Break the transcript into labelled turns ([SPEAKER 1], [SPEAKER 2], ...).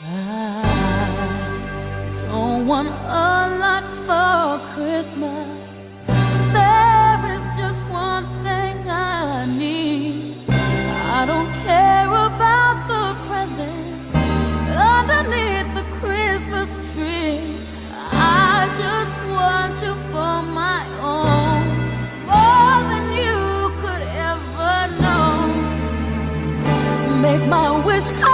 [SPEAKER 1] I don't want a lot for Christmas. There is just one thing I need. I don't care about the presents underneath the Christmas tree. I just want you for my own, more than you could ever know. Make my wish come